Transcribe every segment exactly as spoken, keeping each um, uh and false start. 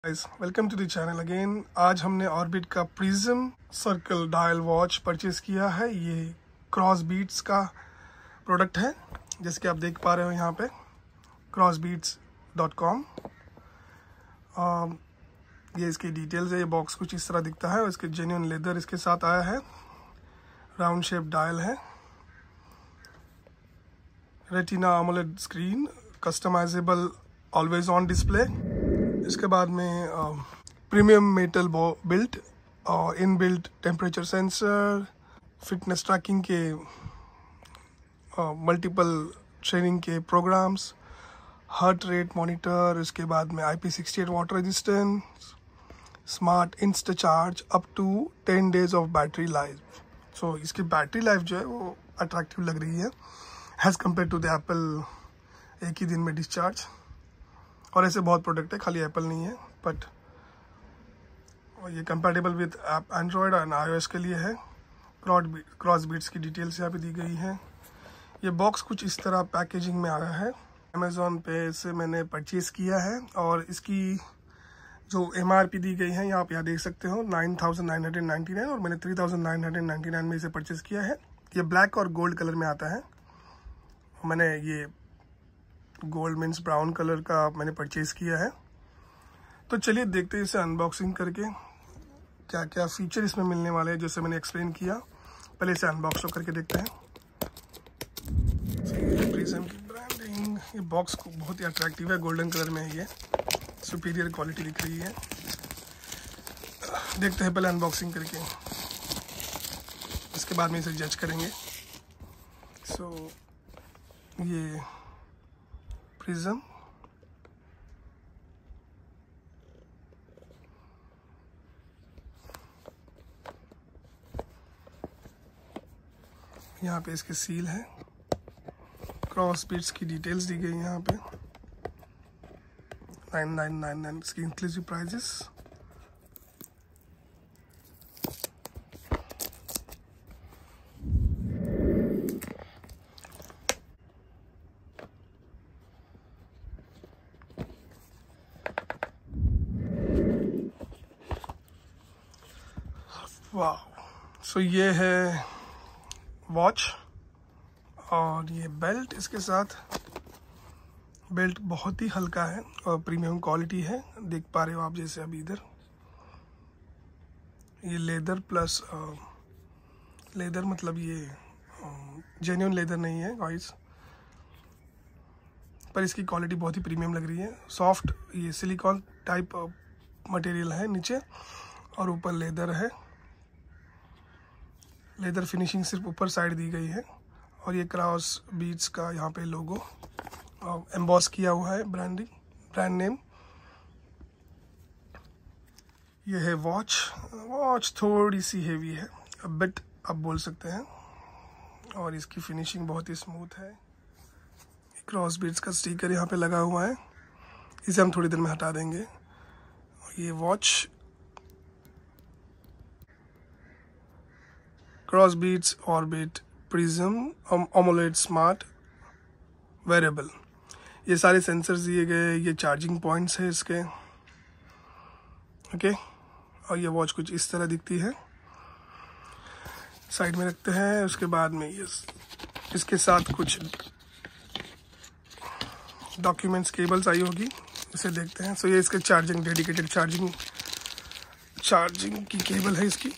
Guys welcome to the channel again. आज हमने Orbit का prism circle dial watch purchase किया है। ये क्रॉस बीट्स का प्रोडक्ट है, जैसे कि आप देख पा रहे हो यहाँ पे क्रॉस बीट्स डॉट कॉम। ये इसकी डिटेल्स है। ये बॉक्स कुछ इस तरह दिखता है और इसके जेन्युइन लेदर इसके साथ आया है। राउंड शेप डायल है, retina AMOLED screen, customisable always on display. इसके बाद में प्रीमियम मेटल बिल्ट और in built temperature sensor, fitness tracking के मल्टीपल ट्रेनिंग के प्रोग्राम्स, हार्ट रेट मॉनिटर। इसके बाद में I P sixty eight water resistance, smart insta charge, up to ten days of battery life. So इसकी battery life जो है वो attractive लग रही है as compare to the Apple, एक ही दिन में डिस्चार्ज। और ऐसे बहुत प्रोडक्ट है, खाली एप्पल नहीं है, बट ये कंपैटिबल विद एंड्रॉयड और आईओएस के लिए है। क्रॉस बीट्स की डिटेल्स यहाँ पे दी गई है। ये बॉक्स कुछ इस तरह पैकेजिंग में आया है। अमेज़ॉन पे से मैंने परचेज किया है और इसकी जो एमआरपी दी गई है यहाँ पे आप देख सकते हो nine thousand nine hundred ninety nine, और मैंने three thousand nine hundred ninety nine में इसे परचेज किया है। ये ब्लैक और गोल्ड कलर में आता है। मैंने ये गोल्ड मीन्स ब्राउन कलर का मैंने परचेज किया है। तो चलिए देखते हैं इसे अनबॉक्सिंग करके क्या क्या फीचर इसमें मिलने वाले हैं, जैसे मैंने एक्सप्लेन किया। पहले इसे अनबॉक्स करके देखते हैं। प्रिज्म की ब्रांडिंग, ये बॉक्स को बहुत ही अट्रैक्टिव है, गोल्डन कलर में है। ये सुपीरियर क्वालिटी दिख रही है। देखते हैं पहले अनबॉक्सिंग करके, इसके बाद में इसे जज करेंगे। सो so, ये प्रिज्म यहाँ पे इसके सील है। क्रॉस बीट्स की डिटेल्स दी गई यहाँ पे। नाइन नाइन नाइन नाइन इसकी इंक्लूसिव प्राइजेस। वाह, सो ये है वॉच और ये बेल्ट इसके साथ। बेल्ट बहुत ही हल्का है और प्रीमियम क्वालिटी है, देख पा रहे हो आप जैसे अभी इधर। ये लेदर प्लस लेदर मतलब ये जेन्युइन लेदर नहीं है गाइस, पर इसकी क्वालिटी बहुत ही प्रीमियम लग रही है। सॉफ्ट ये सिलिकॉन टाइप मटेरियल है नीचे, और ऊपर लेदर है। लेदर फिनिशिंग सिर्फ ऊपर साइड दी गई है। और ये क्रॉस बीट्स का यहाँ पे लोगो एम्बॉस किया हुआ है, ब्रांडिंग ब्रांड नेम। ये है वॉच। वॉच थोड़ी सी हेवी है, बिट आप बोल सकते हैं, और इसकी फिनिशिंग बहुत ही स्मूथ है। क्रॉस बीट्स का स्टिकर यहाँ पे लगा हुआ है, इसे हम थोड़ी देर में हटा देंगे। ये watch Crossbeats orbit prism AMOLED smart wearable, ये सारे सेंसर्स दिए गए। ये चार्जिंग पॉइंट्स है इसके, ओके। और ये वॉच कुछ इस तरह दिखती है। साइड में रखते हैं। उसके बाद में ये इसके साथ कुछ डॉक्यूमेंट्स केबल्स आई होगी, इसे देखते हैं। सो ये इसके चार्जिंग डेडिकेटेड चार्जिंग चार्जिंग की केबल है इसकी,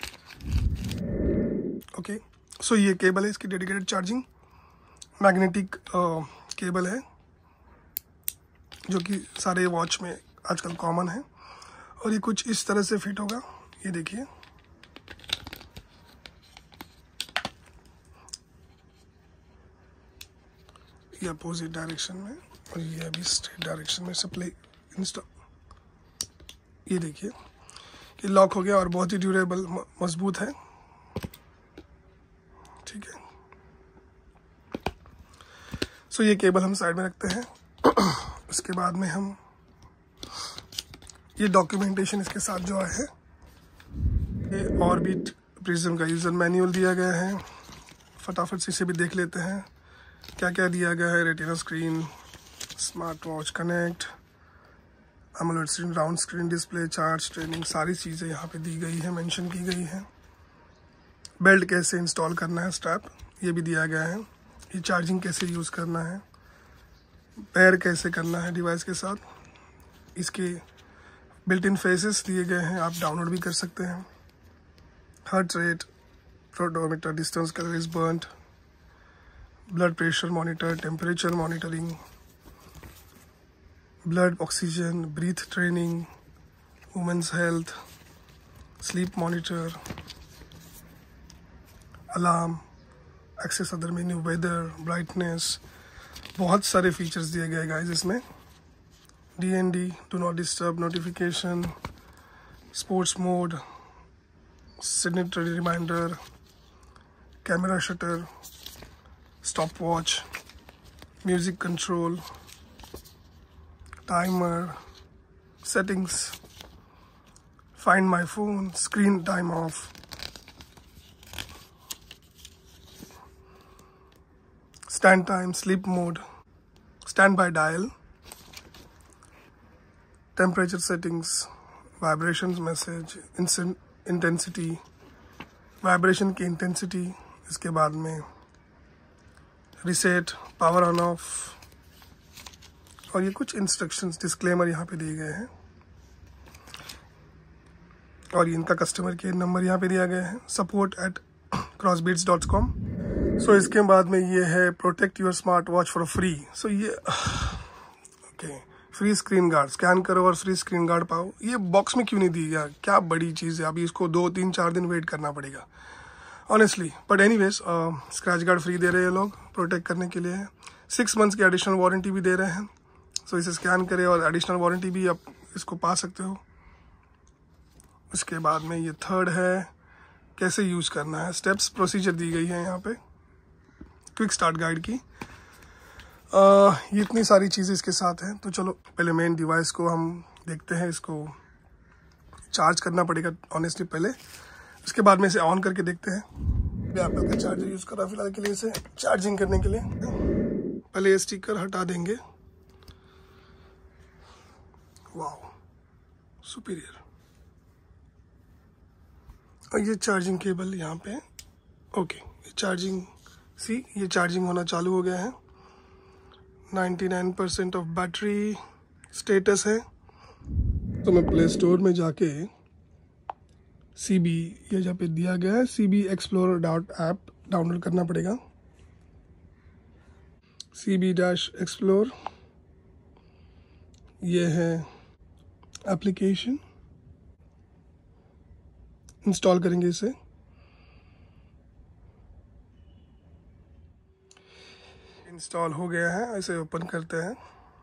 ओके। सो ये केबल है इसकी डेडिकेटेड चार्जिंग, मैग्नेटिक केबल है जो कि सारे वॉच में आजकल कॉमन है। और ये कुछ इस तरह से फिट होगा, ये देखिए। ये अपोजिट डायरेक्शन में, और ये अभी स्ट्रेट डायरेक्शन में सप्लाई इंस्टॉल। ये देखिए कि लॉक हो गया और बहुत ही ड्यूरेबल मजबूत है, ठीक है। सो so, ये केबल हम साइड में रखते हैं। उसके बाद में हम ये डॉक्यूमेंटेशन इसके साथ जो है, ये ऑर्बिट प्रिज्म का यूजर मैनुअल दिया गया है। फटाफट से इसे भी देख लेते हैं क्या क्या दिया गया है। Retina screen, smart watch connect, AMOLED screen, round screen display, charge training, सारी चीज़ें यहाँ पे दी गई है, मेंशन की गई है। बेल्ट कैसे इंस्टॉल करना है, स्ट्रैप ये भी दिया गया है। ये चार्जिंग कैसे यूज़ करना है, पेयर कैसे करना है डिवाइस के साथ, इसके बिल्ट इन फेसेस दिए गए हैं, आप डाउनलोड भी कर सकते हैं। Heart rate, pedometer, distance, calories burned, blood pressure monitor, temperature monitoring, blood oxygen, breath training, women's health, sleep monitor, alarm, access other menu, weather, brightness, बहुत सारे फीचर्स दिए गए गाइस इसमें। D N D, do not disturb, notification, sports mode, signature reminder, camera shutter, stopwatch, music control, timer, settings, find my phone, screen time off, stand time, sleep mode, standby dial, temperature settings, vibrations message, intensity, vibration की intensity, इसके बाद में reset, power on off, और ये कुछ instructions disclaimer यहाँ पे दिए गए हैं। और इनका कस्टमर केयर नंबर यहाँ पे दिया गया है, support at Crossbeats dot com. So इसके बाद में ये है protect your smart watch for free. So ये okay, free screen guard, scan करो और फ्री स्क्रीन गार्ड पाओ। ये बॉक्स में क्यों नहीं दी गया, क्या बड़ी चीज़ है, अभी इसको दो तीन चार दिन वेट करना पड़ेगा honestly. But anyways, scratch guard free दे रहे हैं लोग प्रोटेक्ट करने के लिए। सिक्स मंथ्स की एडिशनल वारंटी भी दे रहे हैं। सो इसे स्कैन करें और एडिशनल वारंटी भी आप इसको पा सकते हो। उसके बाद में ये थर्ड है कैसे यूज़ करना है, स्टेप्स प्रोसीजर दी गई है यहाँ पे, क्विक स्टार्ट गाइड की। Uh, ये इतनी सारी चीज़ें इसके साथ हैं। तो चलो पहले मेन डिवाइस को हम देखते हैं। इसको चार्ज करना पड़ेगा ऑनेस्टली पहले, उसके बाद में इसे ऑन करके देखते हैं। एप्पल का चार्जर यूज़ कर रहा फिलहाल के लिए इसे चार्जिंग करने के लिए। पहले ये स्टिकर हटा देंगे। Wow, superior. और ये चार्जिंग केबल यहाँ पे, ओके, ये चार्जिंग, सी ये चार्जिंग होना चालू हो गया है। निन्यानवे परसेंट ऑफ बैटरी स्टेटस है। तो मैं प्ले स्टोर में जाके सी बी, ये जहाँ पे दिया गया है C B explorer dot app download करना पड़ेगा। सी बी डैश एक्सप्लोर, ये है एप्लीकेशन, इंस्टॉल करेंगे इसे। इंस्टॉल हो गया है, इसे ओपन करते हैं।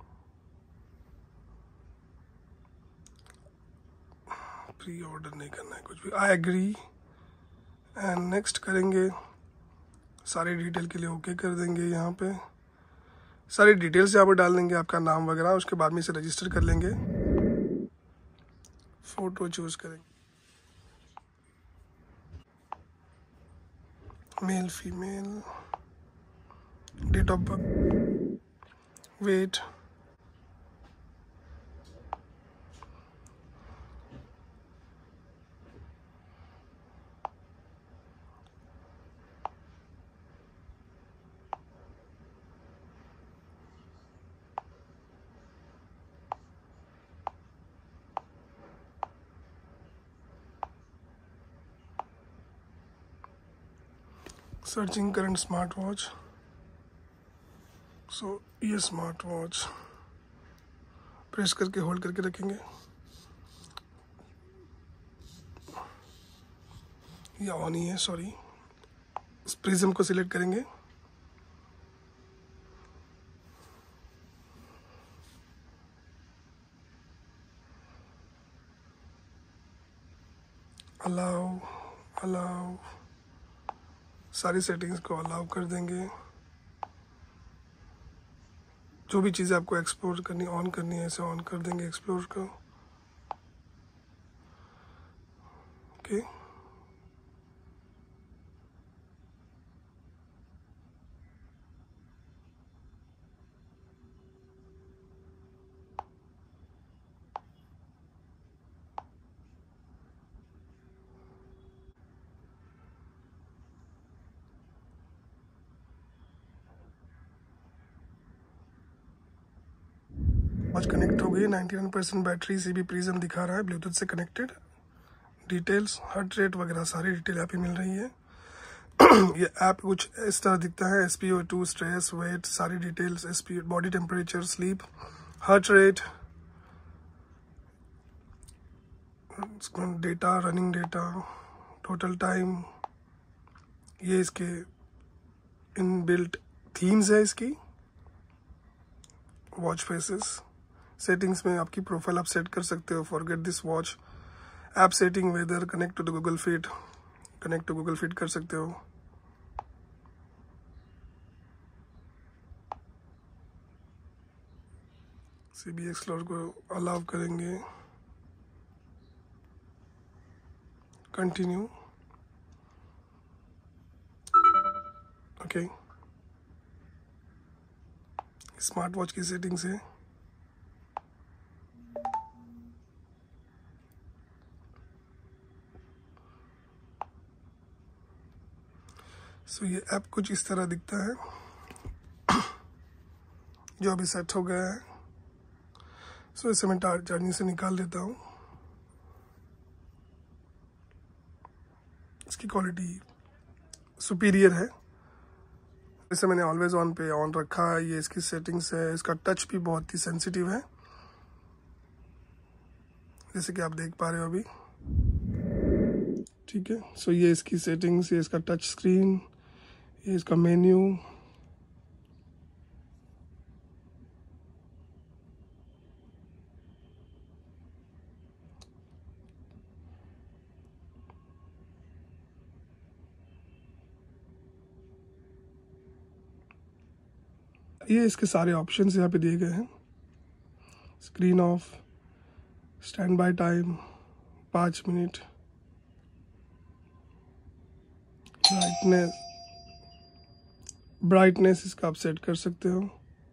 प्री ऑर्डर नहीं करना है कुछ भी, आई एग्री एंड नेक्स्ट करेंगे। सारी डिटेल के लिए ओके कर देंगे। यहाँ पे सारी डिटेल्स यहाँ पर डाल देंगे, आपका नाम वगैरह। उसके बाद में इसे रजिस्टर कर लेंगे। फोटो चूज करेंगे, male female, date of birth, weight, searching current smart watch. So ये स्मार्ट वॉच प्रेस करके होल्ड करके रखेंगे। ये ऑन ही है, सॉरी। इस प्रिज्म को सिलेक्ट करेंगे। अलाउ अलाउ सारी सेटिंग्स को अलाउ कर देंगे। जो भी चीज़ें आपको एक्सप्लोर करनी, ऑन करनी है, इसे ऑन कर देंगे एक्सप्लोर को। ओके, वॉच कनेक्ट हो गई, निन्यानवे percent battery, C B prism दिखा रहा है, ब्लूटूथ से कनेक्टेड। डिटेल्स, हार्ट रेट वगैरह सारी डिटेल यहाँ पे मिल रही है। ये ऐप कुछ इस तरह दिखता है, S P O two, stress, weight, सारी details, S P body temperature, sleep, heart rate, data, running data, total time. ये इसके इनबिल्ट थीम्स है इसकी, वॉच फेसेस। सेटिंग्स में आपकी प्रोफाइल आप सेट कर सकते हो, forget this watch. App setting, weather, connect to the Google Fit, connect to Google Fit कर सकते हो। सी बी एक्सप्लोर को अलाउ करेंगे, कंटिन्यू, ओके। स्मार्ट वॉच की सेटिंग्स है। सो so, ये ऐप कुछ इस तरह दिखता है, जो अभी सेट हो गया है। सो so, इसे मैं चार्जिंग से निकाल देता हूँ। इसकी क्वालिटी सुपीरियर है। इसे मैंने ऑलवेज ऑन पे ऑन रखा है। ये इसकी सेटिंग्स है। इसका टच भी बहुत ही सेंसिटिव है, जैसे कि आप देख पा रहे हो अभी, ठीक है। सो so, ये इसकी सेटिंग्स, ये इसका टच स्क्रीन, ये इसका मेन्यू। ये इसके सारे ऑप्शंस यहाँ पे दिए गए हैं। Screen off, standby time पाँच मिनट, ब्राइटनेस ब्राइटनेस इसका आप सेट कर सकते हो।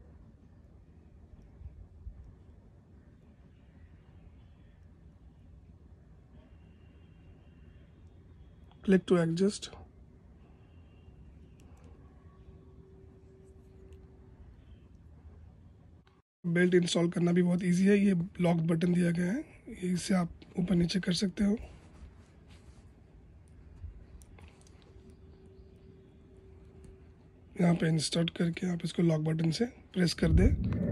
Click to adjust. Belt install करना भी बहुत इजी है। ये लॉक बटन दिया गया है, इसे आप ऊपर नीचे कर सकते हो। यहाँ पे इंस्टॉल करके आप इसको लॉक बटन से प्रेस कर दे।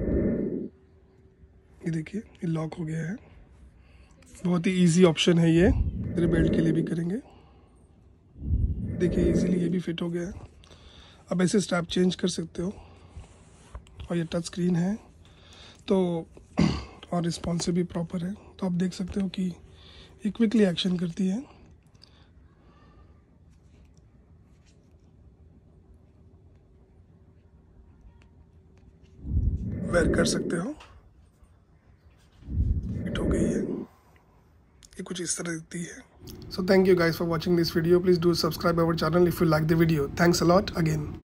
ये देखिए, ये लॉक हो गया है। बहुत ही इजी ऑप्शन है ये। मेरे बेल्ट के लिए भी करेंगे। देखिए इजीली ये भी फिट हो गया है। अब ऐसे स्ट्रैप चेंज कर सकते हो। और ये टच स्क्रीन है तो, और रिस्पॉन्सिव भी प्रॉपर है, तो आप देख सकते हो कि ये क्विकली एक्शन करती है। वेयर कर सकते हो। फिट हो गई है। ये कुछ इस तरह दिखती है। So thank you guys for watching this video. Please do subscribe our channel if you like the video. Thanks a lot again.